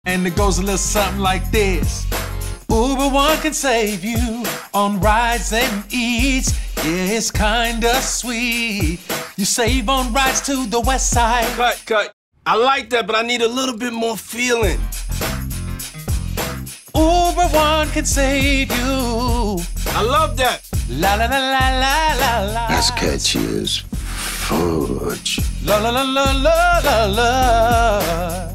And it goes a little something like this. Uber One can save you on rides and eats. Yeah, it's kinda sweet. You save on rides to the west side. Cut. I like that, but I need a little bit more feeling. Uber One can save you. I love that. La la la la la la la. As catchy as fudge. La la la la la la la.